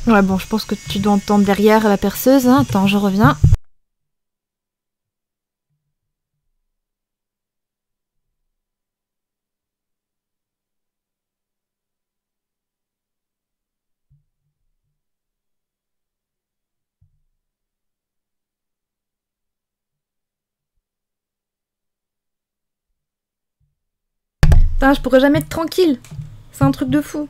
Ouais, bon, je pense que tu dois entendre derrière la perceuse. Hein. Attends, je reviens. Putain, je pourrais jamais être tranquille. C'est un truc de fou.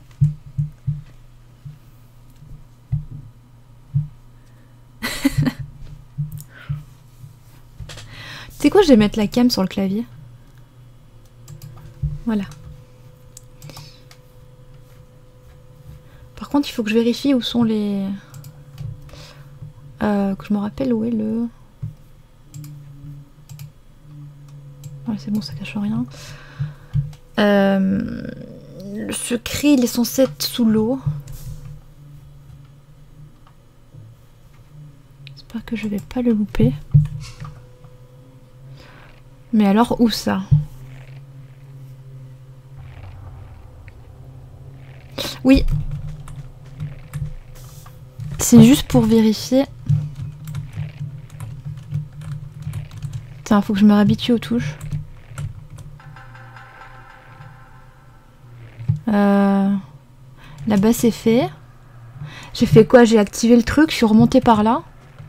Tu sais quoi, je vais mettre la cam sur le clavier. Voilà. Par contre, il faut que je vérifie où sont les... que je me rappelle où est le... Ouais, c'est bon, ça cache rien. Le secret, il est censé être sous l'eau. J'espère que je vais pas le louper. Mais alors, où ça? Oui. C'est juste pour vérifier. Tiens, faut que je me réhabitue aux touches. Là-bas, c'est fait. J'ai fait quoi? J'ai activé le truc, je suis remontée par là.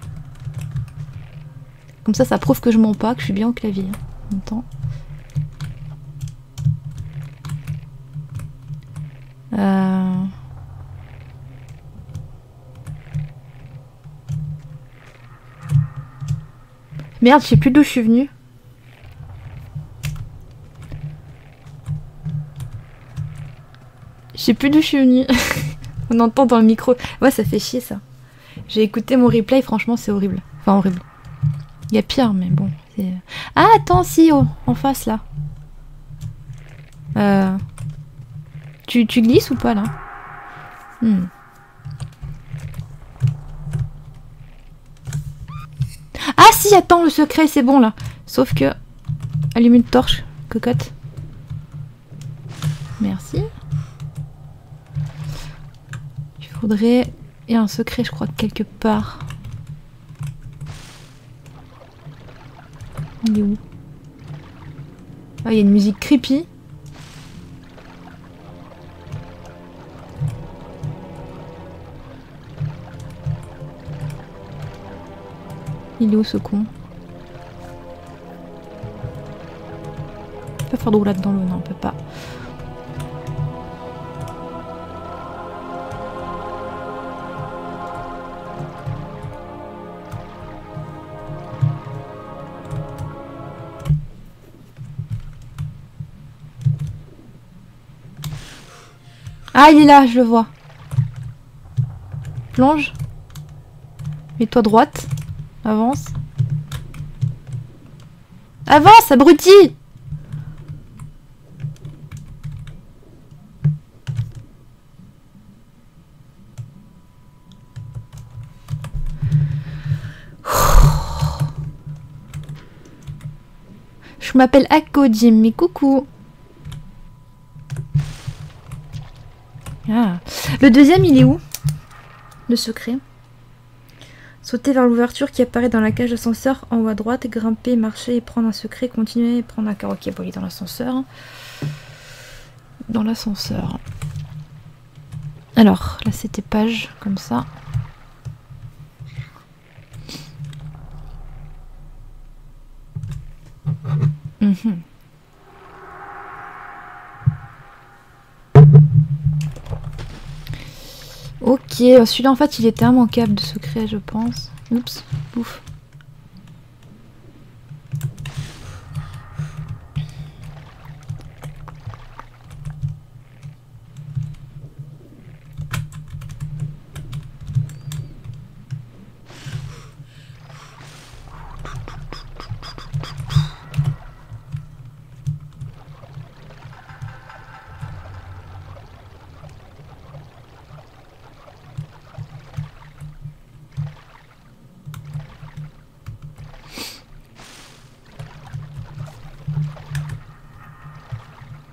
Comme ça prouve que je mens pas, que je suis bien au clavier. En même temps. Merde, je sais plus d'où je suis venue. Je sais plus d'où je suis venue. On entend dans le micro. Ouais, ça fait chier ça. J'ai écouté mon replay, franchement, c'est horrible. Enfin, horrible. Il y a pire, mais bon. Ah, attends, si, oh, en face là. Tu glisses ou pas là? Ah si, attends, le secret, c'est bon là. Sauf que... Allume une torche, cocotte. Merci. Il faudrait... Il y a un secret, je crois, quelque part. Il est où? Ah, il y a une musique creepy. Il est où ce con? On peut pas faire de roulade dans l'eau, non, on peut pas. Ah, il est là, je le vois. Plonge. Mets-toi droite. Avance. Avance, abruti! Je m'appelle Akko Jimmy, coucou. Ah. Le deuxième, il est où? Le secret. Sauter vers l'ouverture qui apparaît dans la cage d'ascenseur en haut à droite, grimper, marcher et prendre un secret, continuer et prendre un carreau. Ok, bon, il est dans l'ascenseur. Dans l'ascenseur. Alors, là c'était page, comme ça. Ok, celui-là en fait il était immanquable de secret je pense. Oups, ouf.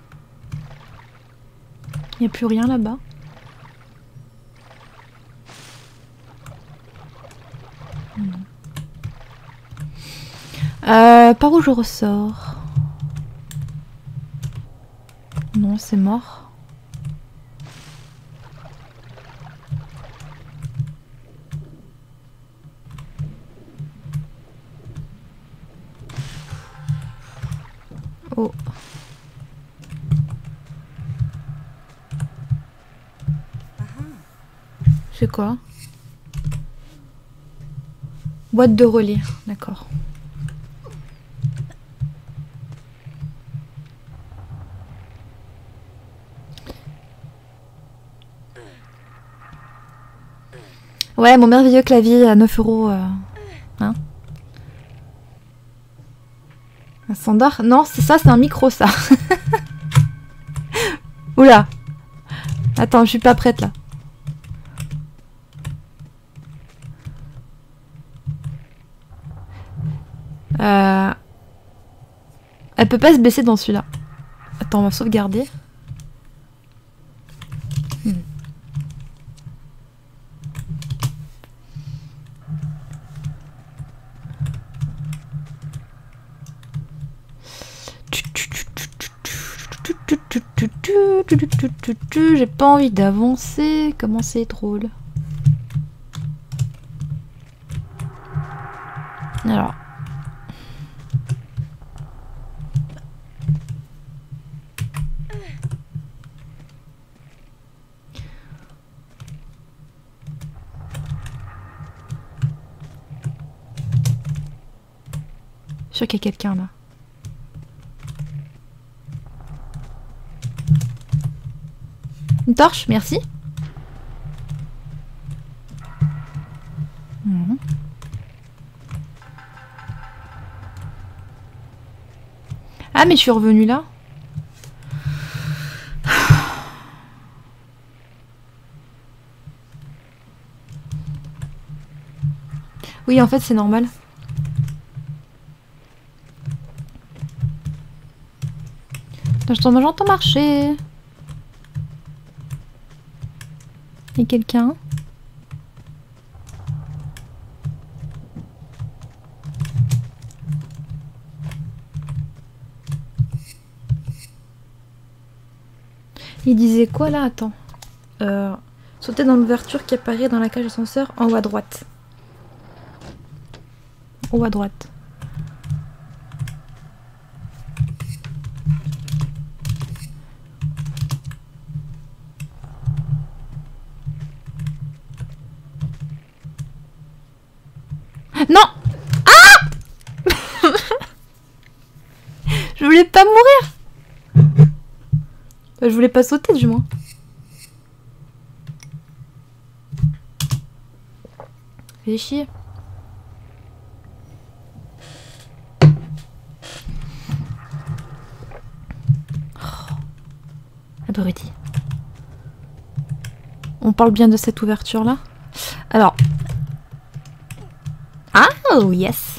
Il n'y a plus rien là-bas. Par où je ressors? Non, c'est mort. Oh. C'est quoi? Boîte de relais, d'accord. Ouais, mon merveilleux clavier à 9 €. Hein? Un standard? Non, c'est ça, c'est un micro, ça. Oula. Attends, je suis pas prête, là. Elle peut pas se baisser dans celui-là. Attends, on va sauvegarder. J'ai pas envie d'avancer. Comment c'est drôle. Alors. Je suis sûr qu'il y a quelqu'un là. Une torche, merci. Mmh. Ah mais je suis revenue là. Oui, en fait c'est normal. J'entends marcher. Il y a quelqu'un. Il disait quoi là? Attends. Sauter dans l'ouverture qui apparaît dans la cage d'ascenseur en haut à droite. En haut à droite. Non! Ah! Je voulais pas mourir! Je voulais pas sauter du moins. Fais chier. Oh. Abruti. On parle bien de cette ouverture là. Alors. Ah, oh yes.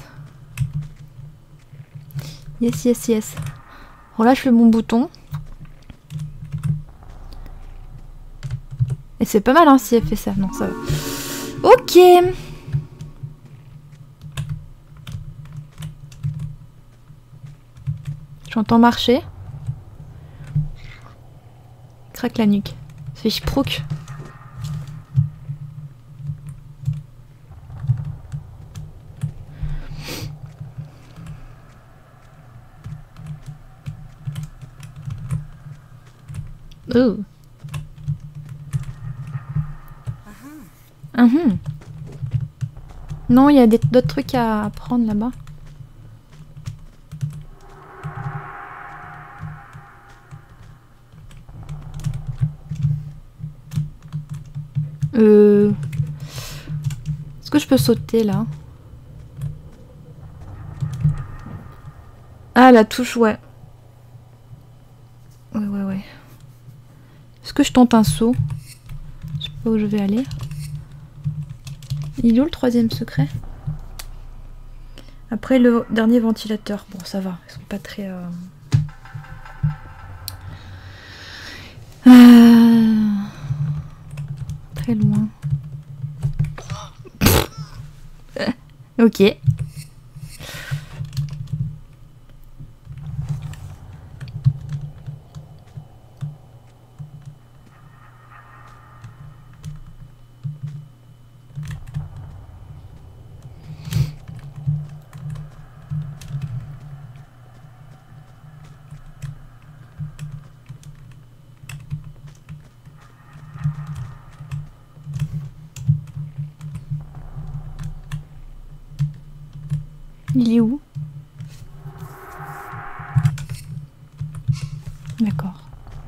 Yes, yes, yes. Relâche le bon bouton. Et c'est pas mal hein si elle fait ça. Non, ça va. Ok. J'entends marcher. Craque la nuque. Ça fait prouk. Oh. Non, il y a d'autres trucs à prendre là-bas. Est-ce que je peux sauter là? Ah, la touche, ouais. Ouais. Est-ce que je tente un saut? Je sais pas où je vais aller. Il est où le troisième secret? Après le dernier ventilateur. Bon, ça va. Ils sont pas très... très loin. Ok. Il est où? D'accord.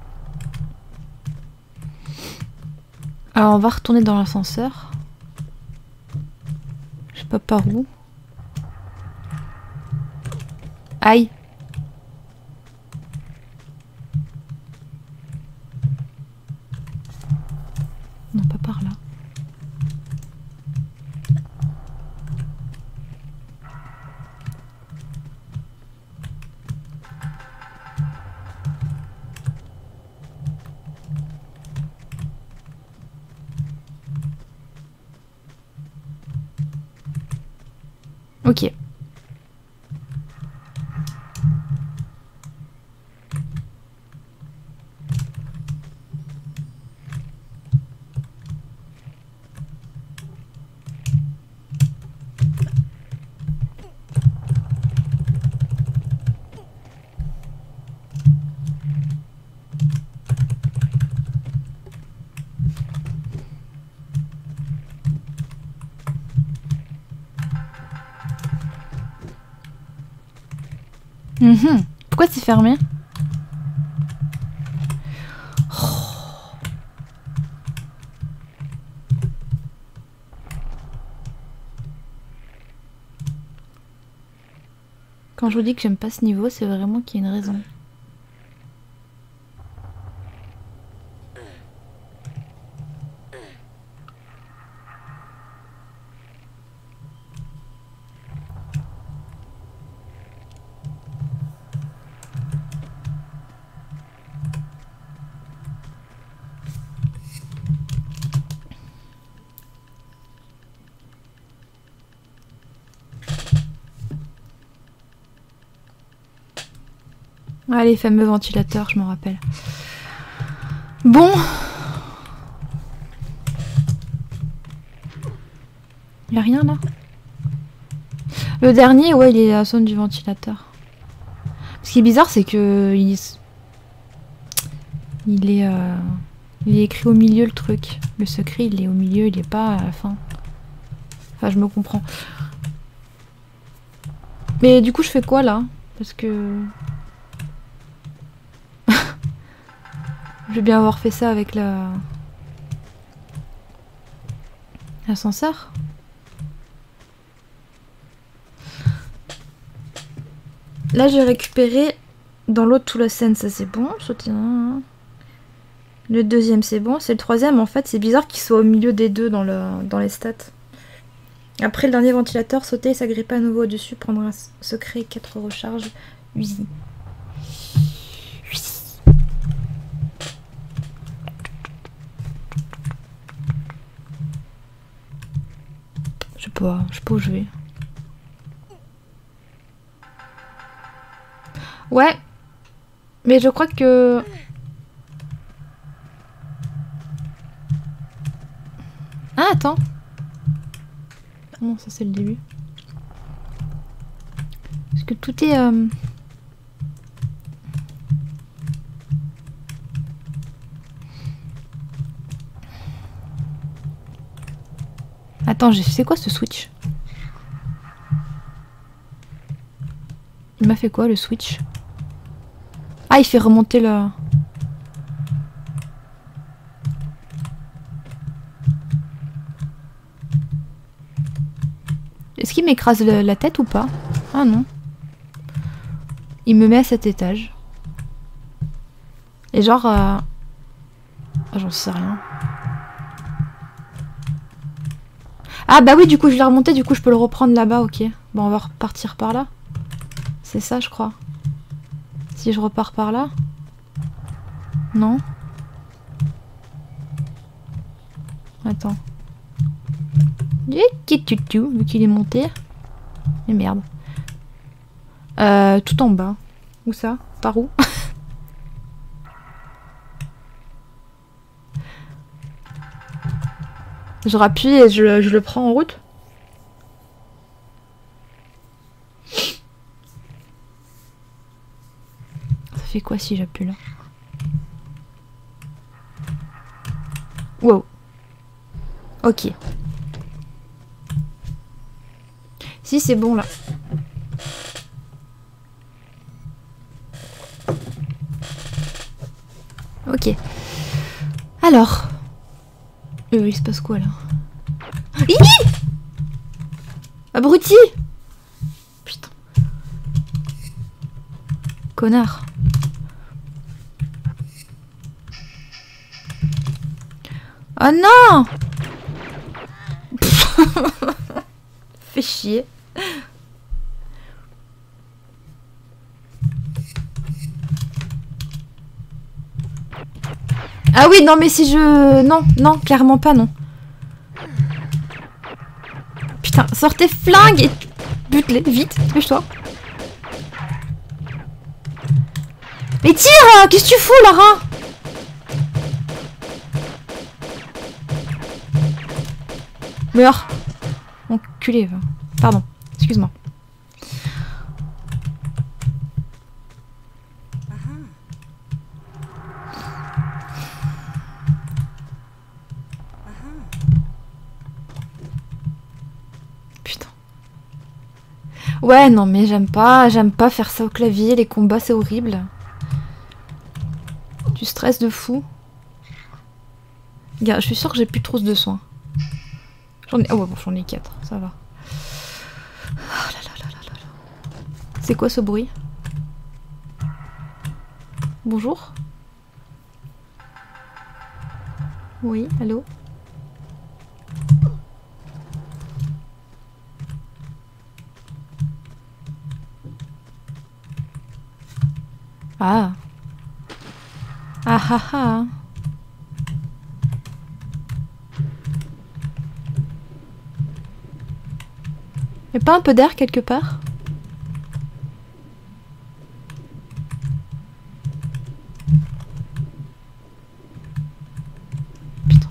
Alors on va retourner dans l'ascenseur. Je sais pas par où. Aïe. Non, pas par là. Ok. Pourquoi c'est fermé? Quand je vous dis que j'aime pas ce niveau, c'est vraiment qu'il y a une raison. Ah, les fameux ventilateurs, je m'en rappelle. Bon. Y'a rien là? Le dernier, ouais, il est à la zone du ventilateur. Ce qui est bizarre, c'est que il est écrit au milieu le truc. Le secret, il est au milieu, il est pas à la fin. Enfin, je me comprends. Mais du coup, je fais quoi là? Parce que... je vais bien avoir fait ça avec l'ascenseur. Là, j'ai récupéré dans l'autre tout la scène, ça c'est bon. Sauter. Le deuxième, c'est bon. C'est le troisième, en fait, c'est bizarre qu'il soit au milieu des deux dans les stats. Après le dernier ventilateur, sauter et s'agripper à nouveau au-dessus, prendre un secret, 4 recharges, usine. Je sais pas où je vais. Ouais. Mais je crois que... Ah, attends. Non, ça c'est le début. Parce que tout est... Attends, c'est quoi ce switch? Il m'a fait quoi le switch? Ah, il fait remonter le... Est-ce qu'il m'écrase la tête ou pas? Ah non. Il me met à cet étage. Et genre... Ah, j'en sais rien. Ah bah oui, du coup je l'ai remonté, du coup je peux le reprendre là-bas, ok. Bon, on va repartir par là. C'est ça, je crois. Si je repars par là... Non. Attends. Vu qu'il est monté. Et merde. Tout en bas. Où ça? Par où? Je rappuie et je le prends en route. Ça fait quoi si j'appuie là? Wow. Ok. Si c'est bon là. Ok. Alors. Il se passe quoi là? Hi! Abruti! Putain. Connard. Oh non! Fais chier. Ah oui, non mais si je... Non, non, clairement pas, non. Putain, sors tes flingues et bute-les, vite, dépêche-toi. Mais tire! Qu'est-ce que tu fous, Lara? Meurs. Enculé, va. Pardon, excuse-moi. Putain. Ouais, non mais j'aime pas faire ça au clavier, les combats c'est horrible. Du stress de fou. Regarde, je suis sûre que j'ai plus de trousse de soins. J'en ai... Oh ouais, bon, j'en ai 4, ça va. Oh là là là là là. C'est quoi ce bruit? Bonjour? Oui, allô? Ah. Ah ah ah. Y'a pas un peu d'air quelque part? Putain.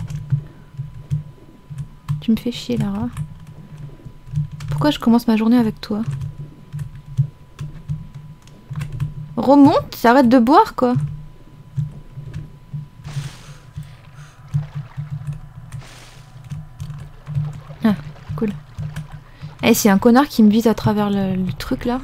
Tu me fais chier, Lara. Pourquoi je commence ma journée avec toi? Remonte, arrête de boire, quoi. Ah, cool. Eh, c'est un connard qui me vise à travers le truc, là.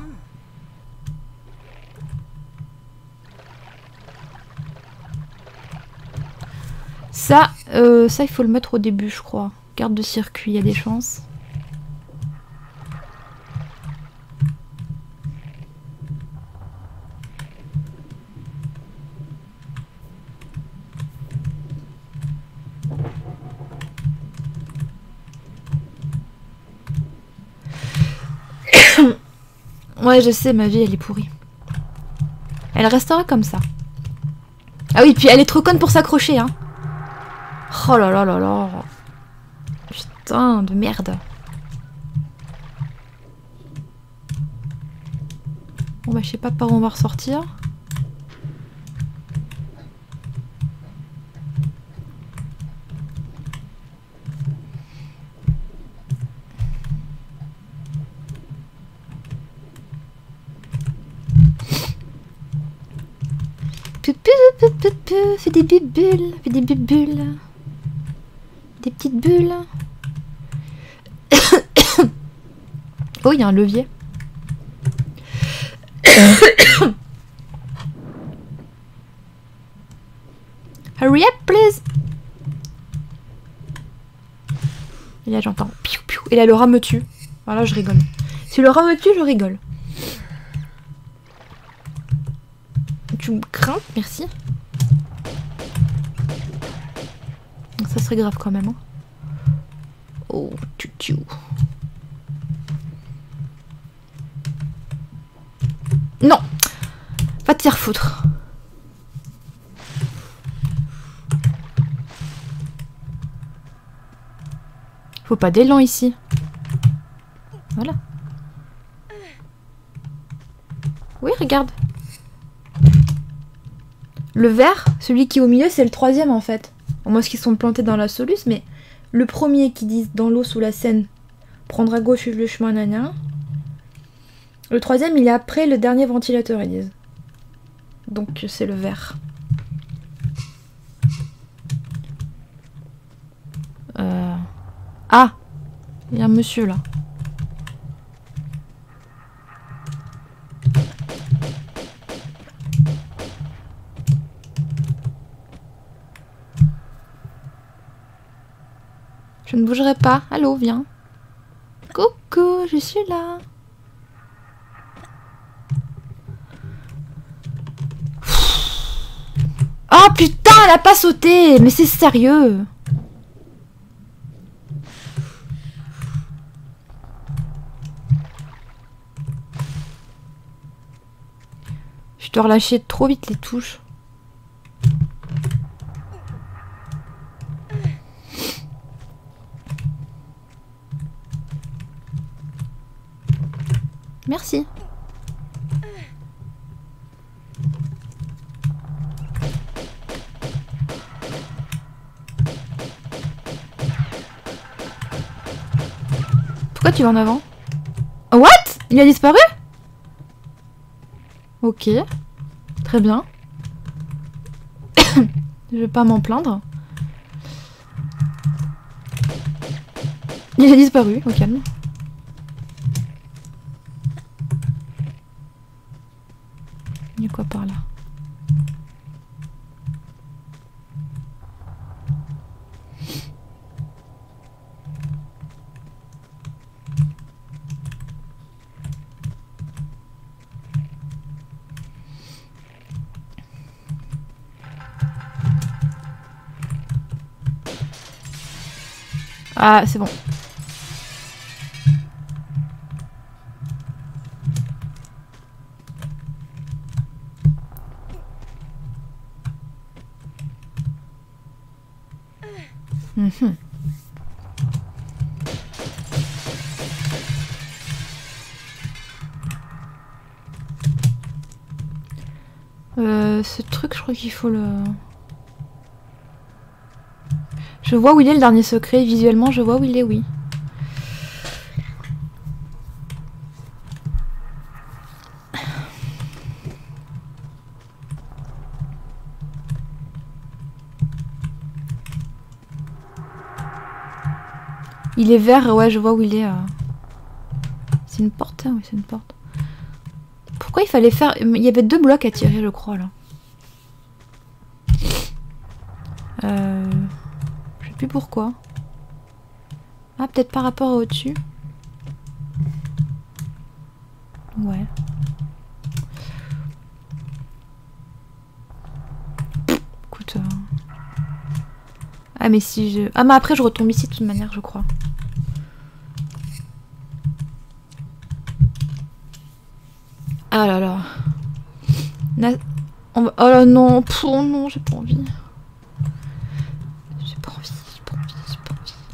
Ça, il faut le mettre au début, je crois. Carte de circuit, il y a des chances. Ouais, je sais, ma vie, elle est pourrie. Elle restera comme ça. Ah oui, puis elle est trop conne pour s'accrocher, hein. Oh là là là là. Putain de merde. Bon bah je sais pas par où on va ressortir. Fais des bulles, fais des bulles. Des petites bulles. Oh, il y a un levier. Hurry up, please. Et là, j'entends. Et là, le rat me tue. Voilà, je rigole. Si le rat me tue, je rigole. Tu me crains, merci. Ça serait grave quand même. Hein. Oh, tu. Non! Va te faire foutre. Faut pas d'élan ici. Voilà. Oui, regarde. Le vert, celui qui est au milieu, c'est le troisième en fait. Moi, ce qu'ils sont plantés dans la soluce, mais le premier qui dit dans l'eau sous la Seine, prendre à gauche, suivre le chemin, nana. Le troisième, il est après le dernier ventilateur, ils disent. Donc, c'est le vert. Ah! Il y a un monsieur là. Je ne bougerai pas. Allô, viens. Coucou, je suis là. Oh putain, elle a pas sauté. Mais c'est sérieux. Je dois relâcher trop vite les touches. Merci. Pourquoi tu vas en avant? What? Il a disparu? Ok. Très bien. Je vais pas m'en plaindre. Il a disparu, au calme. Il y a quoi par là? Ah, c'est bon. Mhm. Ce truc, je crois qu'il faut le... Je vois où il est le dernier secret, visuellement je vois où il est, oui. Il est vert, ouais, je vois où il est. C'est une porte, hein, oui, c'est une porte. Pourquoi il fallait faire... Il y avait 2 blocs à tirer, je crois, là. Je sais plus pourquoi. Ah, peut-être par rapport à au-dessus. Ouais. Écoute... Ah, mais si je... Ah, mais après, je retombe ici de toute manière, je crois. Ah là là. Oh là non. Pff, oh non, j'ai pas envie. J'ai pas envie, j'ai pas envie, j'ai pas envie.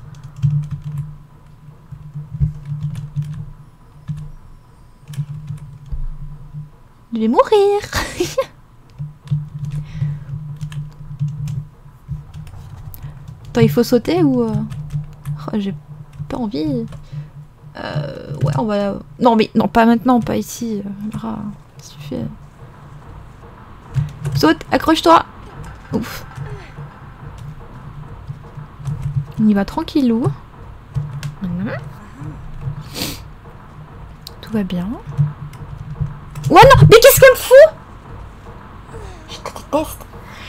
Je vais mourir. Attends, il faut sauter ou... Oh, j'ai pas envie. Ouais, on va... Non, mais non, pas maintenant, pas ici. Lara, ça suffit. Saute, accroche-toi. Ouf. On y va tranquillou. Tout va bien. Ouais, non, mais qu'est-ce qu'elle me fout? Je te déteste.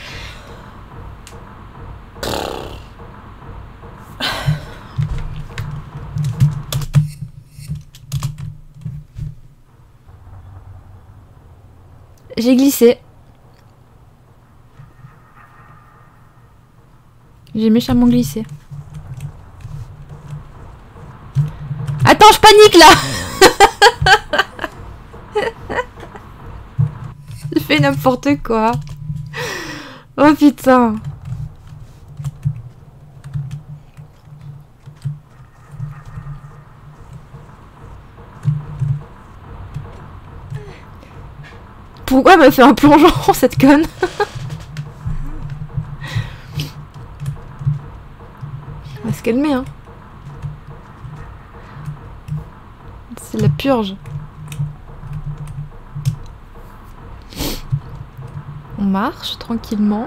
J'ai glissé. J'ai méchamment glissé. Attends, je panique là. Je fais n'importe quoi. Oh putain. Pourquoi elle m'a fait un plongeon, cette conne? On va se calmer, hein. C'est la purge. On marche tranquillement.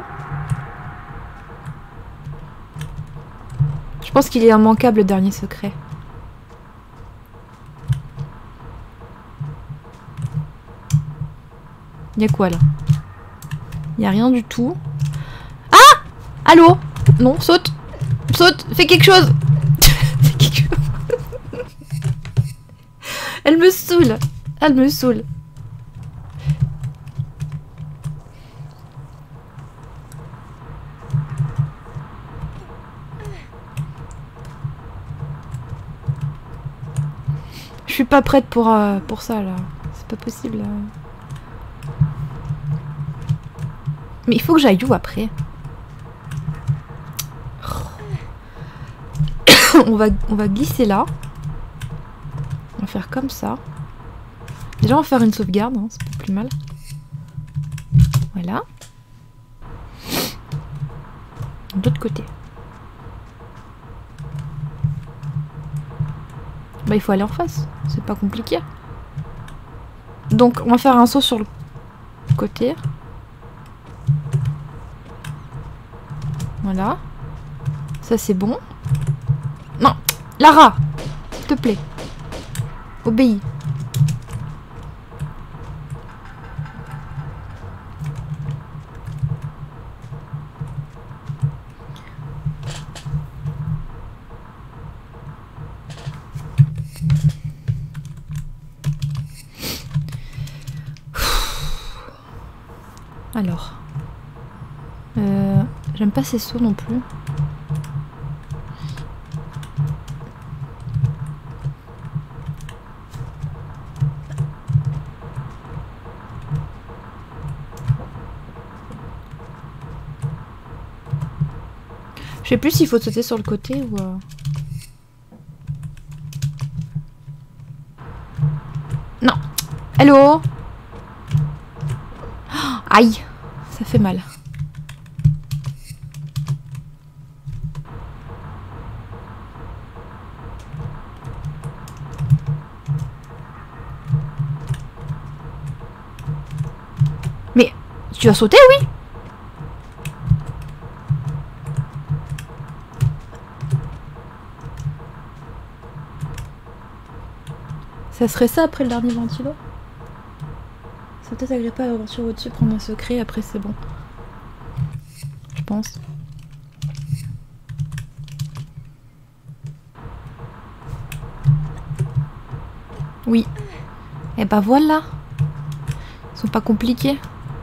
Je pense qu'il est immanquable, le dernier secret. Y'a quoi là? Y'a rien du tout. Ah! Allô? Non, saute! Saute! Fais quelque chose! Elle me saoule. Elle me saoule. Je suis pas prête pour ça là. C'est pas possible. Mais il faut que j'aille où après? On va glisser là. On va faire comme ça. Déjà on va faire une sauvegarde, hein, c'est pas plus mal. Voilà. De l'autre côté. Bah il faut aller en face, c'est pas compliqué. Donc on va faire un saut sur le côté. Voilà. Ça c'est bon. Non, Lara, s'il te plaît. Obéis. Alors. J'aime pas ces sauts non plus. Je sais plus s'il faut sauter sur le côté ou... Non. Hello. Aïe. Ça fait mal. Mais tu vas sauter, oui? Ça serait ça après le dernier ventilo? C'est peut-être agréable à avoir sur au-dessus, prendre un secret, après c'est bon. Je pense. Oui. Et bah voilà. Ils sont pas compliqués.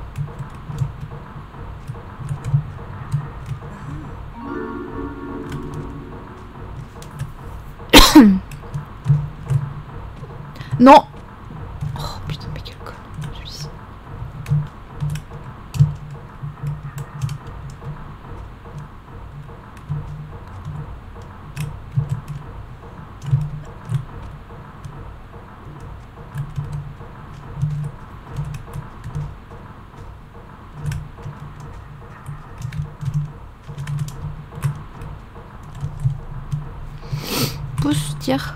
Non. Oh putain, mais quel con, celui-ci. Pousse, tire.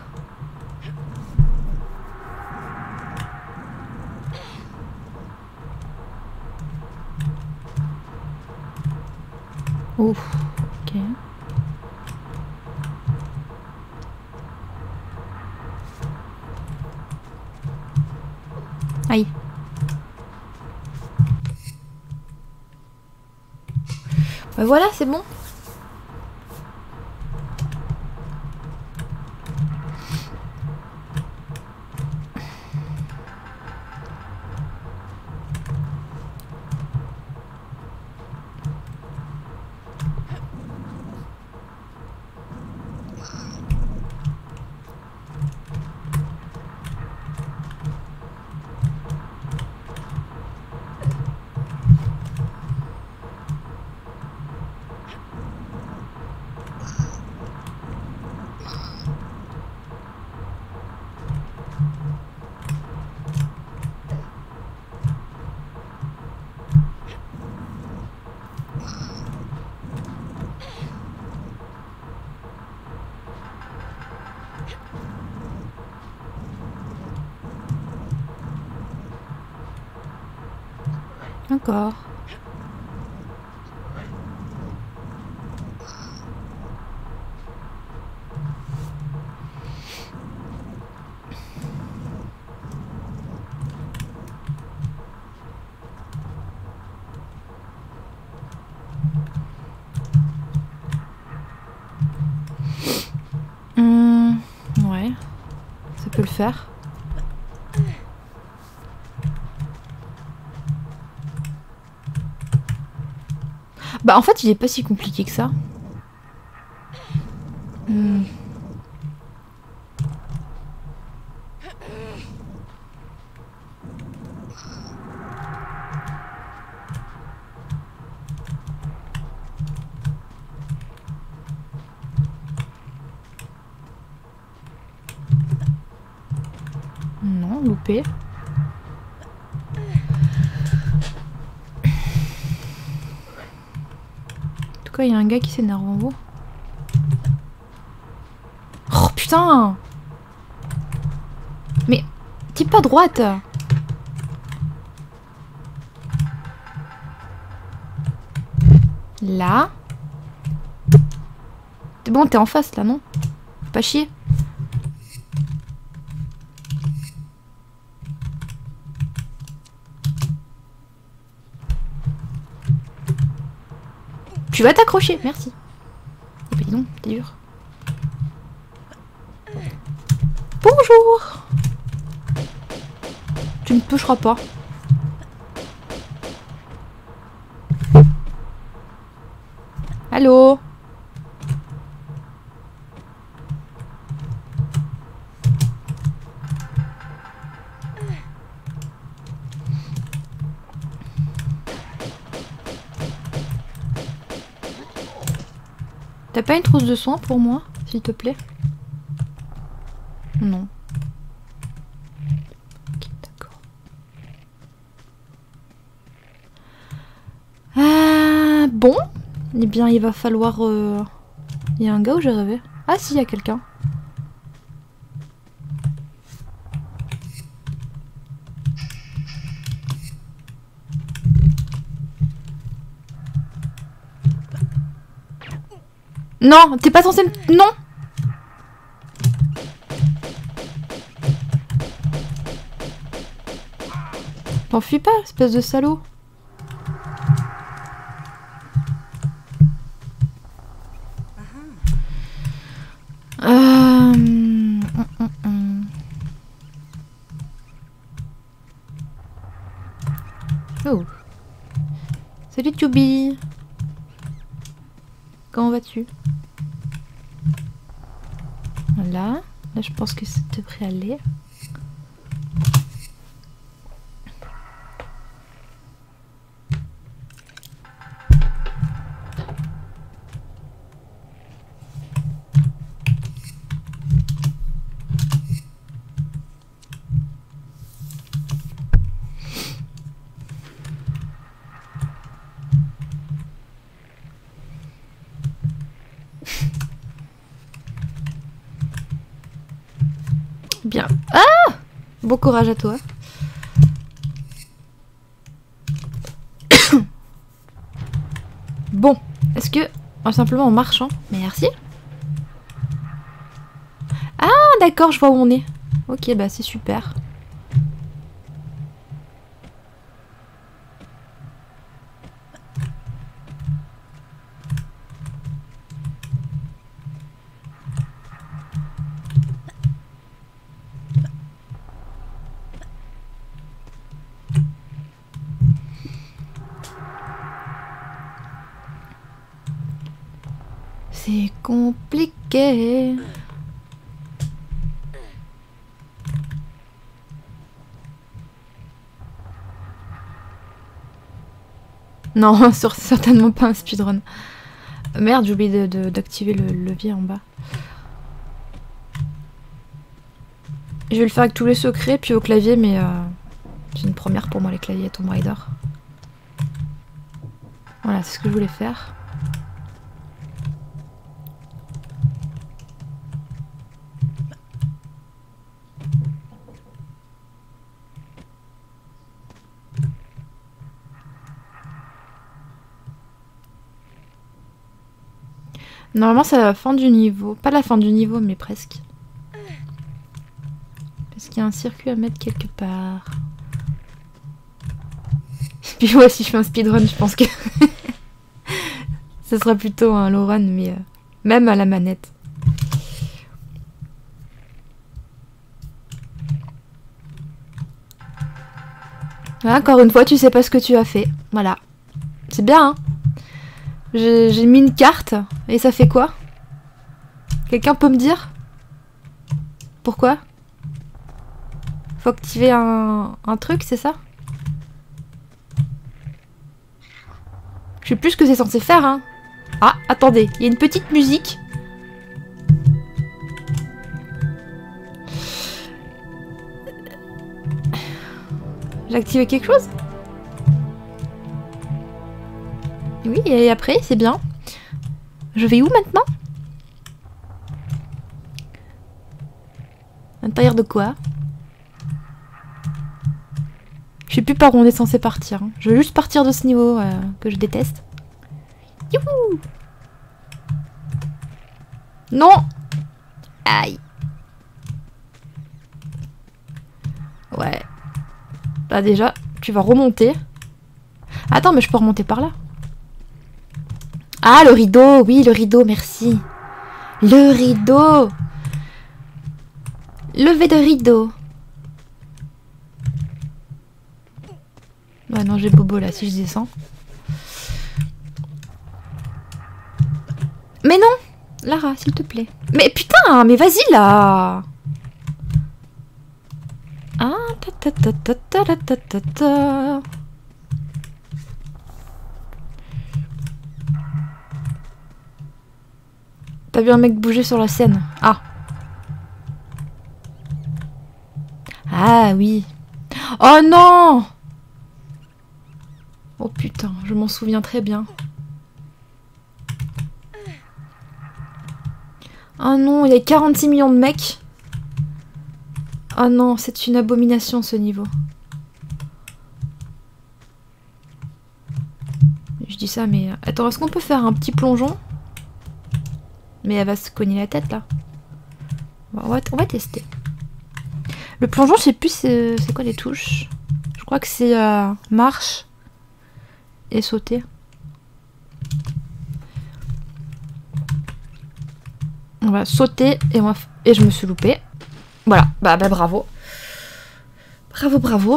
Ouf, ok. Aïe. Bah voilà, c'est bon. Encore. Ouais, ça peut le faire. Bah en fait il est pas si compliqué que ça. Non, loupé. En tout cas, il y a un gars qui s'énerve en haut. Oh putain! Mais t'es pas droite! Là. C'est bon, t'es en face là, non? Faut pas chier. Tu vas t'accrocher, merci. Et puis dis donc, t'es dur. Bonjour. Tu ne toucheras pas. Allô? T'as pas une trousse de soins pour moi, s'il te plaît? Non. Ok, d'accord. Bon. Eh bien, il va falloir... Il y a un gars où j'ai rêvé. Ah si, il y a quelqu'un. Non, t'es pas censé... Non. T'enfuis pas, espèce de salaud. Oh. Salut Tubi. Comment vas-tu? Voilà. Là, je pense que ça devrait aller. Bien. Ah! Bon courage à toi. Bon, est-ce que... simplement en marchant. Merci. Ah, d'accord, je vois où on est. Ok, bah c'est super. C'est compliqué. Non, certainement pas un speedrun. Merde, j'ai oublié d'activer le levier en bas. Je vais le faire avec tous les secrets, puis au clavier, mais c'est une première pour moi les claviers Tomb Raider. Voilà, c'est ce que je voulais faire. Normalement c'est la fin du niveau. Pas la fin du niveau mais presque. Parce qu'il y a un circuit à mettre quelque part. Puis ouais, si je fais un speedrun je pense que... ce sera plutôt un low run mais même à la manette. Encore une fois tu sais pas ce que tu as fait. Voilà. C'est bien hein. J'ai mis une carte et ça fait quoi? Quelqu'un peut me dire? Pourquoi? Faut activer un truc, c'est ça? Je sais plus ce que c'est censé faire, hein. Ah, attendez, il y a une petite musique. J'ai activé quelque chose? Oui, et après, c'est bien. Je vais où maintenant? À l'intérieur de quoi? Je sais plus par où on est censé partir. Hein. Je veux juste partir de ce niveau que je déteste. Youhou! Non! Aïe! Ouais. Bah déjà, tu vas remonter. Attends, mais je peux remonter par là. Ah, le rideau! Oui, le rideau, merci. Le rideau! Levé de rideau. Ouais, non, j'ai bobo là, si je descends. Mais non! Lara, s'il te plaît. Mais putain, mais vas-y là! Ah, ta ta ta ta ta ta ta ta. T'as vu un mec bouger sur la scène? Ah. Ah oui. Oh non! Oh putain, je m'en souviens très bien. Oh non, il y a 46 millions de mecs. Oh non, c'est une abomination ce niveau. Je dis ça, mais... Attends, est-ce qu'on peut faire un petit plongeon? Mais elle va se cogner la tête, là. On va tester. Le plongeon, je sais plus c'est quoi les touches. Je crois que c'est marche et sauter. On va sauter et je me suis loupée. Voilà, bah bravo. Bravo, bravo.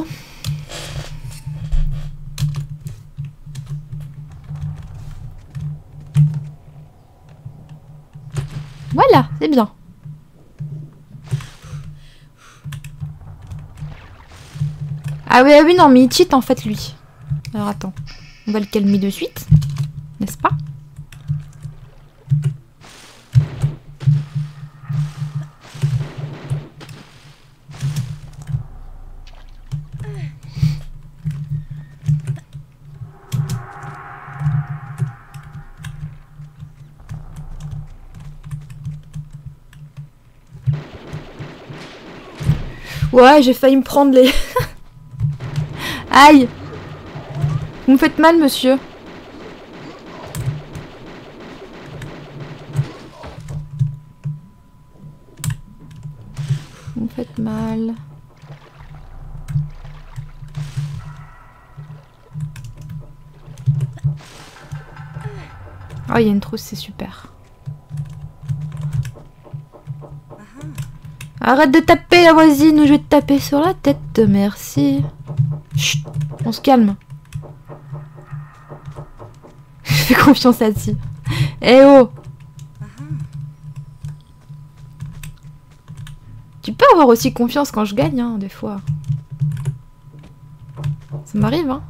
Voilà, c'est bien. Ah oui, non, mais il cheat en fait, lui. Alors attends, on va le calmer de suite, n'est-ce pas? Ouais, j'ai failli me prendre les... Aïe! Vous me faites mal, monsieur. Vous me faites mal. Oh, il y a une trousse, c'est super. Arrête de taper la voisine ou je vais te taper sur la tête, merci. Chut, on se calme. Fais confiance à Ti. Eh oh! Tu peux avoir aussi confiance quand je gagne, hein, des fois. Ça m'arrive, hein.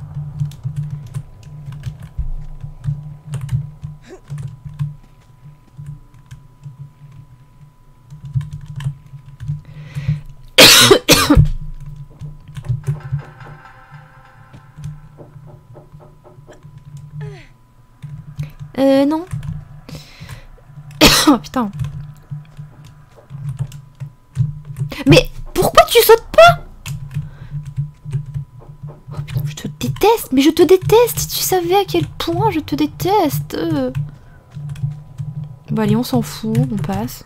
Non. Oh putain. Mais pourquoi tu sautes pas? Oh putain, je te déteste, mais je te déteste. Si tu savais à quel point je te déteste. Bon allez, on s'en fout, on passe.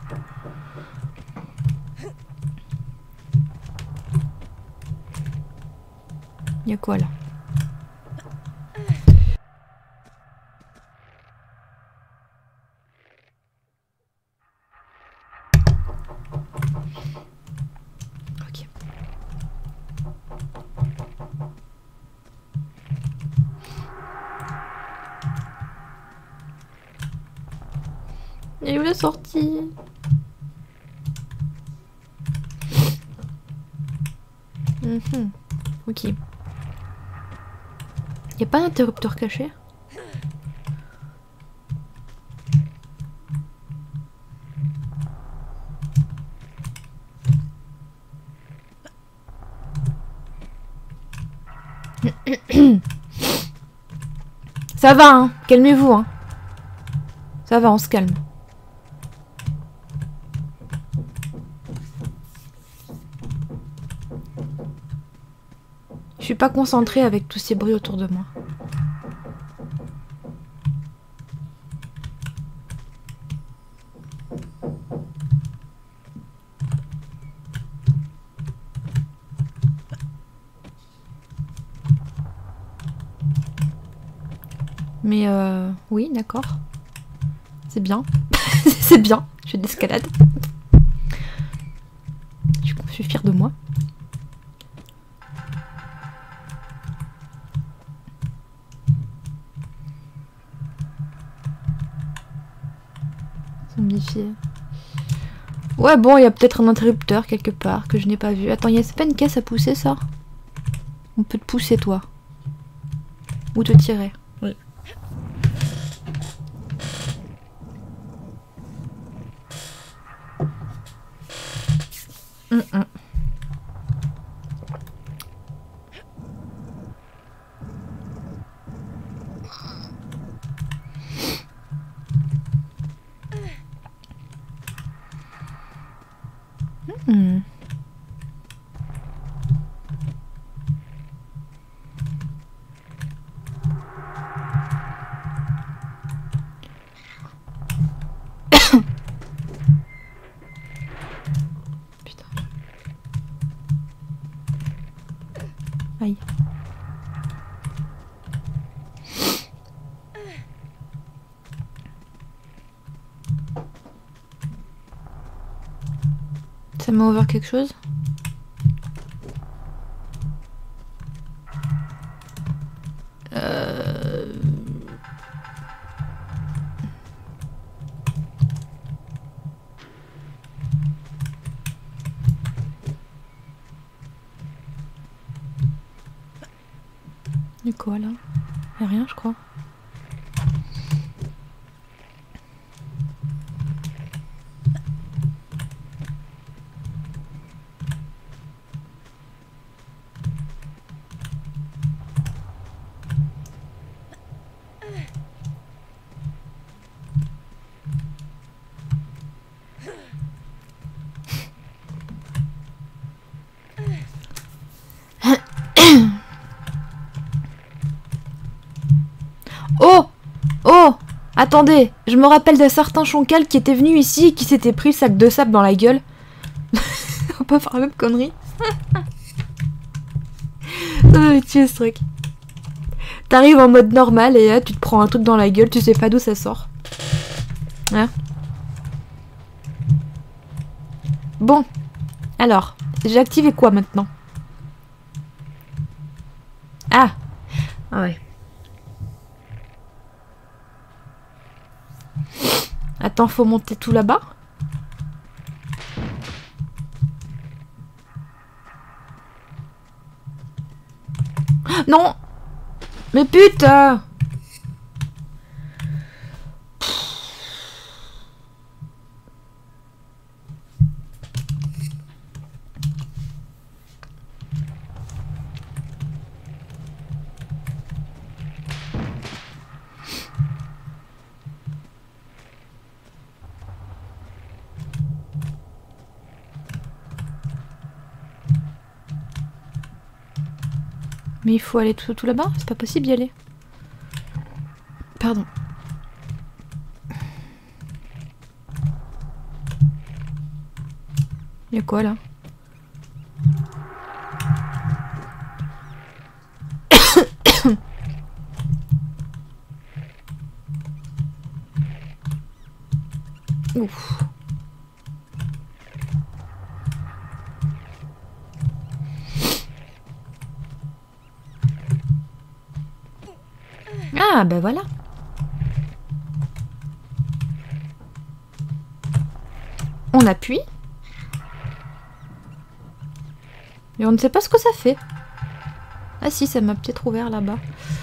Y'a quoi là? Ok. Et où la sortie? Ok. Y a pas d'interrupteur caché? Ça va, hein. Calmez-vous, hein. Ça va, on se calme. Je suis pas concentrée avec tous ces bruits autour de moi. Mais oui, d'accord. C'est bien. C'est bien. Je fais de l'escalade. Je suis fière de moi. Zombifié. Ouais, bon, il y a peut-être un interrupteur quelque part que je n'ai pas vu. Attends, c'est pas une caisse à pousser, ça? On peut te pousser, toi. Ou te tirer. Oui. Putain. Aïe. Ça m'a ouvert quelque chose? Du quoi là? Y'a rien, je crois. Oh! Oh! Attendez, je me rappelle d'un certain Choncal qui était venu ici et qui s'était pris le sac de sable dans la gueule. On va pas faire la même connerie. Ça va tuer ce truc. T'arrives en mode normal et là tu te prends un truc dans la gueule, tu sais pas d'où ça sort. Hein? Bon. Alors, j'ai activé quoi maintenant? Ah! Ah ouais. Attends, faut monter tout là-bas. Non! Mais putain! Mais il faut aller tout là-bas? C'est pas possible d'y aller. Pardon. Il y a quoi là? Ouf. Ah, ben voilà. On appuie. Et on ne sait pas ce que ça fait. Ah si, ça m'a peut-être ouvert là-bas.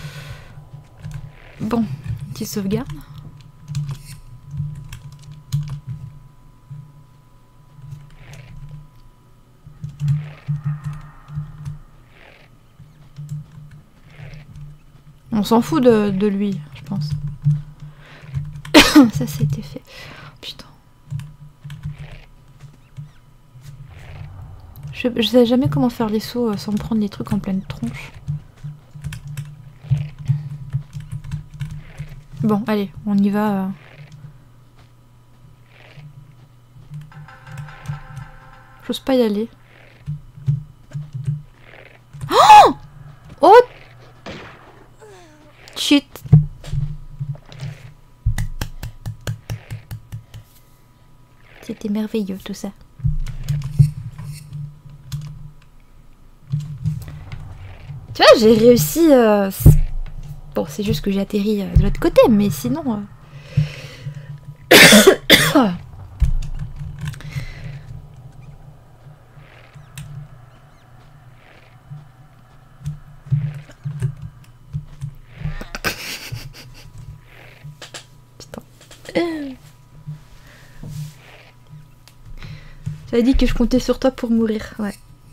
Bon, petite sauvegarde. On s'en fout de lui, je pense. Ça c'était fait. Putain. Je sais jamais comment faire les sauts sans me prendre des trucs en pleine tronche. Bon, allez, on y va. J'ose pas y aller. Oh! Oh! Shit! C'était merveilleux tout ça. Tu vois, j'ai réussi... Bon, c'est juste que j'ai atterri de l'autre côté, mais sinon... Putain. J'avais dit que je comptais sur toi pour mourir, ouais.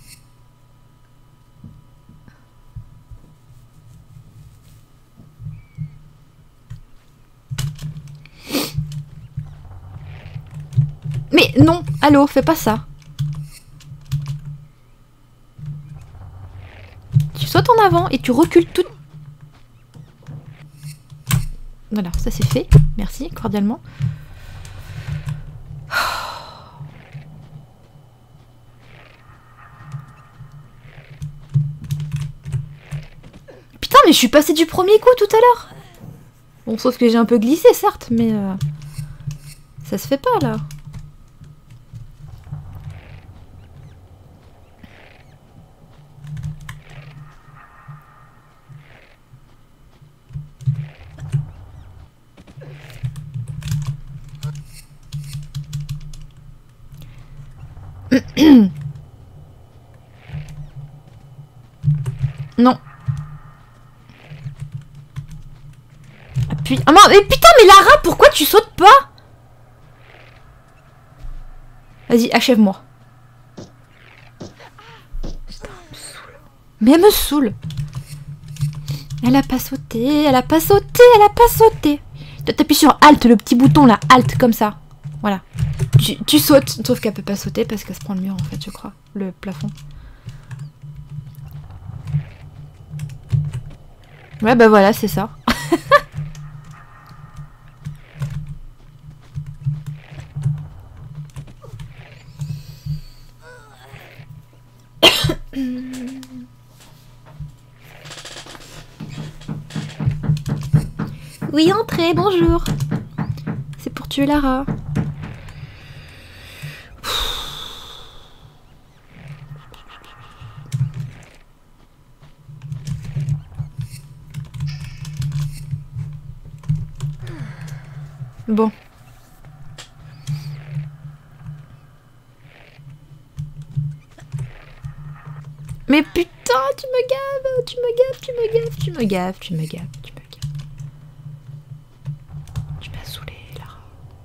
Mais non, allô, fais pas ça. Tu sautes en avant et tu recules tout. Voilà, ça c'est fait. Merci, cordialement. Putain, mais je suis passée du premier coup tout à l'heure. Bon, sauf que j'ai un peu glissé, certes, mais... ça se fait pas, là. Non. Appuie. Ah non, mais putain, mais Lara, pourquoi tu sautes pas? Vas-y, achève-moi. Putain, elle me saoule. Mais elle me saoule. Elle a pas sauté, elle a pas sauté, elle a pas sauté. T'appuies sur Alt, le petit bouton là, Alt, comme ça. Voilà. Tu sautes, sauf qu'elle peut pas sauter parce qu'elle se prend le mur en fait, je crois. Le plafond. Ouais, bah voilà, c'est ça. Oui, entrez, bonjour. C'est pour tuer Lara. Bon. Mais putain, tu me gaves, tu me gaves, tu me gaves, tu me gaves, tu me gaves, tu me gaves. Tu m'as saoulé, Lara.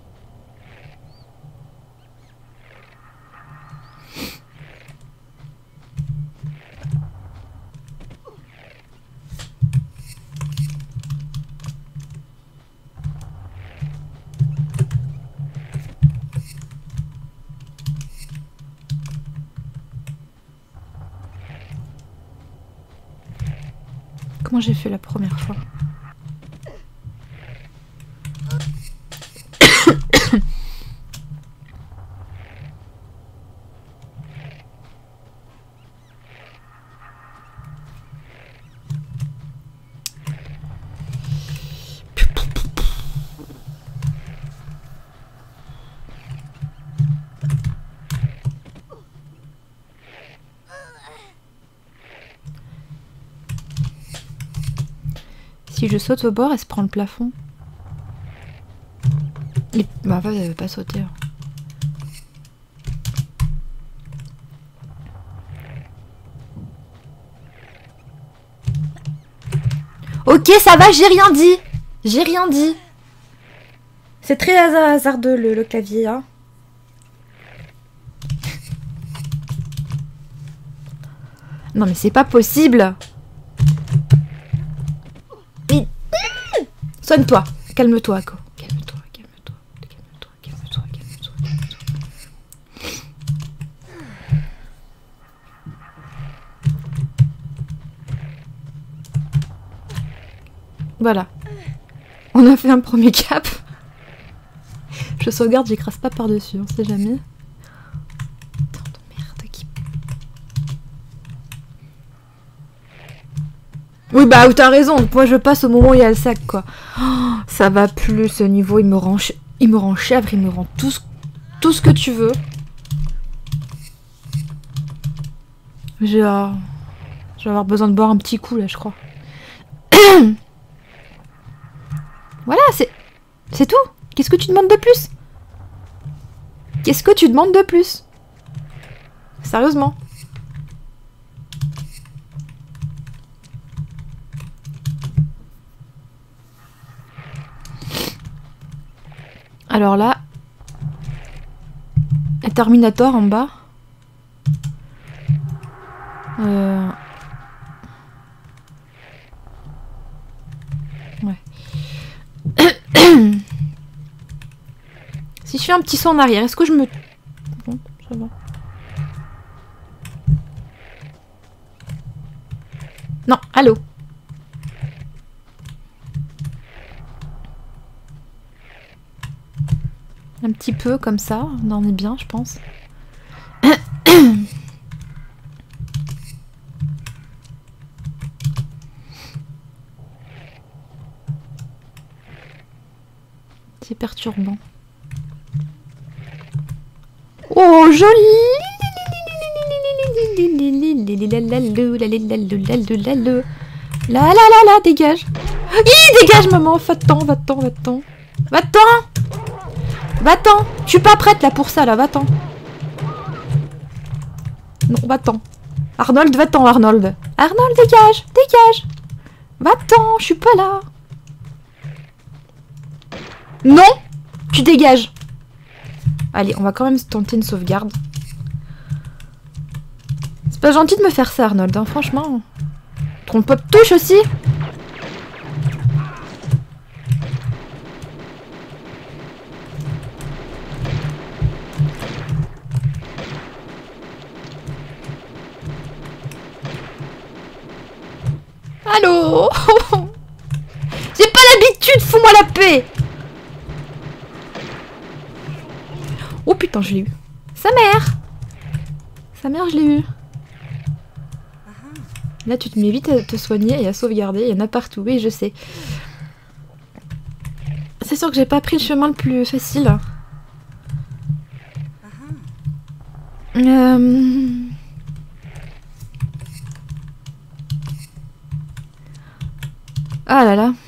Comment j'ai fait la première fois? Si je saute au bord, elle se prend le plafond. Bah en fait, elle veut pas sauter. Ok, ça va, j'ai rien dit. J'ai rien dit. C'est très hasardeux le clavier, hein. Non mais c'est pas possible. Et... Soigne-toi. Calme-toi, Ako. Calme-toi, calme-toi, calme-toi, calme-toi, calme-toi, calme-toi. Voilà. On a fait un premier cap. Je sauvegarde, j'écrase pas par-dessus, on sait jamais. Putain de merde qui... Oui bah t'as raison, moi je passe au moment où il y a le sac quoi. Oh, ça va plus ce niveau, il me rend chèvre, il me rend tout ce que tu veux. Je vais avoir besoin de boire un petit coup là je crois. Voilà, c'est tout. Qu'est-ce que tu demandes de plus? Qu'est-ce que tu demandes de plus? Sérieusement. Alors là... Un Terminator en bas. Ouais. Si je fais un petit saut en arrière, est-ce que je me... Bon, ça va. Non, allô. Un petit peu comme ça, on en est bien, je pense. C'est perturbant. Oh, joli! La la la la, dégage! Dégage, maman! Va-t'en, va-t'en, va-t'en! Va-t'en! Va-t'en! Je suis pas prête là pour ça, là, va-t'en! Non, va-t'en! Arnold, va-t'en, Arnold! Arnold, dégage! Dégage! Va-t'en! Je suis pas là! Non! Tu dégages! Allez, on va quand même tenter une sauvegarde. C'est pas gentil de me faire ça, Arnold, hein, franchement. Trompe pop touche aussi. Allô. J'ai pas l'habitude, fous-moi la paix. Oh putain, je l'ai eu. Sa mère. Sa mère, je l'ai eu. Là, tu te mets vite à te soigner et à sauvegarder. Il y en a partout, oui, je sais. C'est sûr que j'ai pas pris le chemin le plus facile. Ah là là.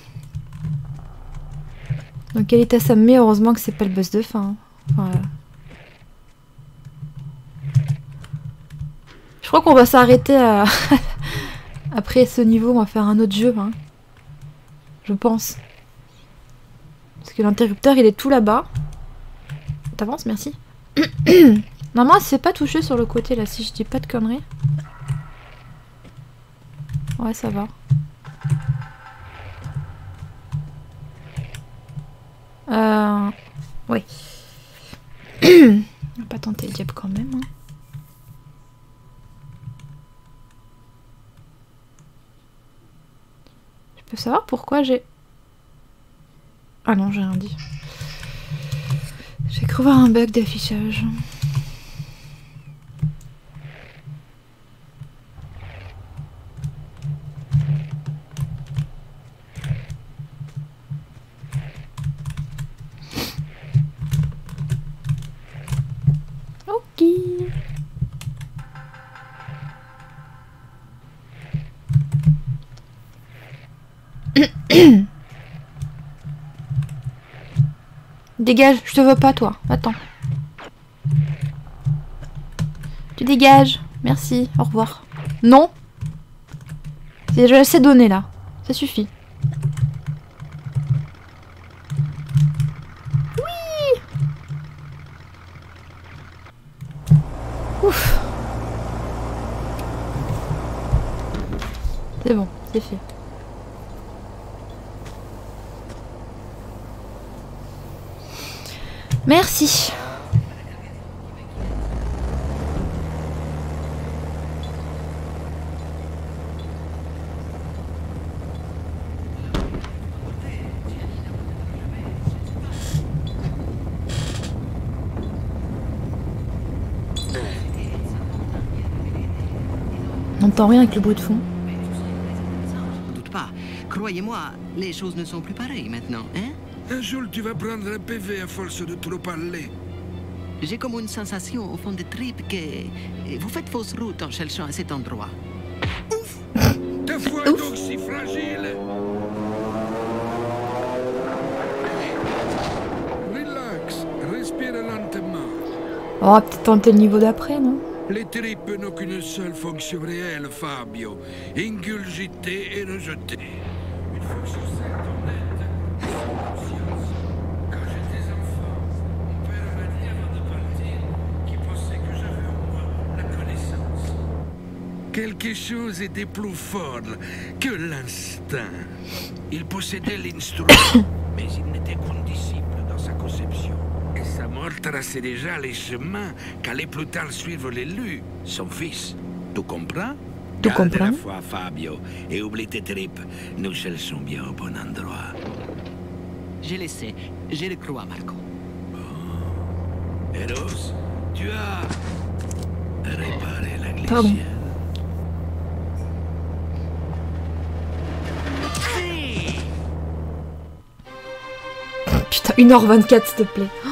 Dans quel état ça me met? Heureusement que c'est pas le boss de fin. Voilà. Je crois qu'on va s'arrêter à... Après ce niveau, on va faire un autre jeu. Hein. Je pense. Parce que l'interrupteur, il est tout là-bas. T'avances, merci. Normalement, elle se fait pas toucher sur le côté, là, si je dis pas de conneries. Ouais, ça va. Oui. On va pas tenter le diable quand même. Hein. Je peux savoir pourquoi j'ai... Ah non, j'ai rien dit. J'ai cru voir un bug d'affichage. Ok. Dégage, je te veux pas toi. Attends. Tu dégages. Merci, au revoir. Non. J'ai déjà assez donné là. Ça suffit. Ouf. C'est bon, c'est fait. Merci. On n'entend rien avec le bruit de fond. Ne doute pas. Croyez-moi, les choses ne sont plus pareilles maintenant, hein? Un jour, tu vas prendre un PV à force de trop parler. J'ai comme une sensation au fond des tripes que vous faites fausse route en cherchant à cet endroit. Ouf! Ta foi est donc si fragile. Relax, respire lentement. On va peut-être tenter le niveau d'après, non? Les tripes n'ont qu'une seule fonction réelle, Fabio. Ingurgiter et rejeter. Une fonction certes honnête et sans conscience. Quand j'étais enfant, mon père m'a dit avant de partir qu'il pensait que j'avais en moi la connaissance. Quelque chose était plus fort que l'instinct. Il possédait l'instrument, mais il n'était qu'un disciple dans sa conception. Et sa mort traçait déjà les chemins qu'allait plus tard suivre l'élu, son fils. Tu comprends? Tu Garde comprends? la foi, Fabio, et oublie tes tripes. Nous cherchons bien au bon endroit. Je le sais, je le crois, Marco. Eros, tu as réparé la glissière. Pardon. Putain, 1h24 s'il te plaît.